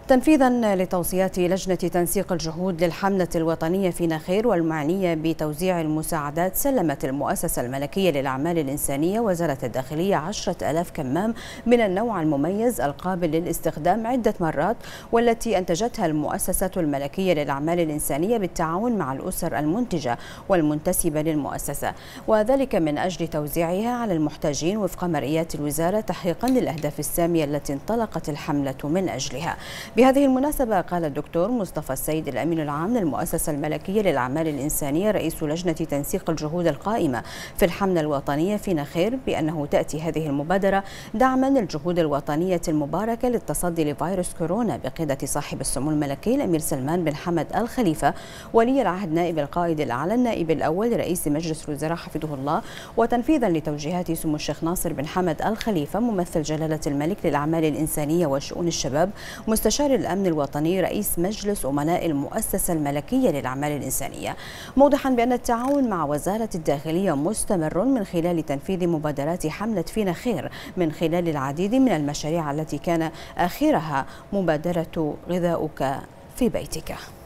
تنفيذا لتوصيات لجنة تنسيق الجهود للحملة الوطنية في نخير والمعنية بتوزيع المساعدات، سلمت المؤسسة الملكية للأعمال الإنسانية وزارة الداخلية 10,000 كمام من النوع المميز القابل للاستخدام عدة مرات، والتي أنتجتها المؤسسة الملكية للأعمال الإنسانية بالتعاون مع الأسر المنتجة والمنتسبة للمؤسسة، وذلك من أجل توزيعها على المحتاجين وفق مرئيات الوزارة تحقيقا للأهداف السامية التي انطلقت الحملة من أجلها. بهذه المناسبة قال الدكتور مصطفى السيد الأمين العام للمؤسسة الملكية للأعمال الإنسانية رئيس لجنة تنسيق الجهود القائمة في الحملة الوطنية في نخير بأنه تأتي هذه المبادرة دعما للجهود الوطنية المباركة للتصدي لفيروس كورونا بقيادة صاحب السمو الملكي الأمير سلمان بن حمد الخليفة ولي العهد نائب القائد الأعلى النائب الأول لرئيس مجلس الوزراء حفظه الله، وتنفيذا لتوجيهات سمو الشيخ ناصر بن حمد الخليفة ممثل جلالة الملك للأعمال الإنسانية وشؤون الشباب مستشار الأمن الوطني رئيس مجلس أمناء المؤسسة الملكية للأعمال الإنسانية، موضحا بأن التعاون مع وزارة الداخلية مستمر من خلال تنفيذ مبادرات حملة في نخير من خلال العديد من المشاريع التي كان آخرها مبادرة غذاؤك في بيتك.